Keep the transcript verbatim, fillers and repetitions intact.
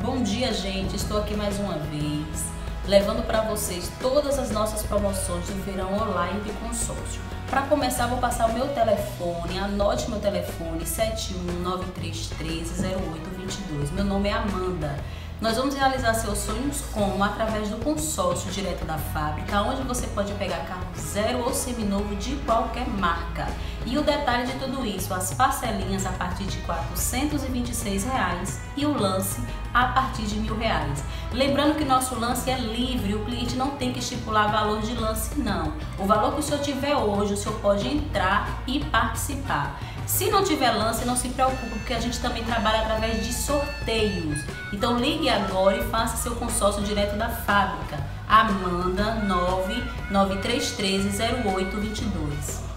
Bom dia, gente! Estou aqui mais uma vez, levando para vocês todas as nossas promoções do Feirão Online de Consórcio. Para começar, vou passar o meu telefone, anote meu telefone sete um nove três três zero oito dois dois. Meu nome é Amanda. Nós vamos realizar seus sonhos como através do consórcio direto da fábrica, onde você pode pegar carro zero ou seminovo de qualquer marca. E o detalhe de tudo isso, as parcelinhas a partir de quatrocentos e vinte e seis reais e o lance a partir de mil reais. Lembrando que nosso lance é livre, o cliente não tem que estipular valor de lance não. O valor que o senhor tiver hoje, o senhor pode entrar e participar. Se não tiver lance, não se preocupe, porque a gente também trabalha através de sorteios. Então ligue agora e faça seu consórcio direto da fábrica. Amanda nove nove três três zero oito dois dois.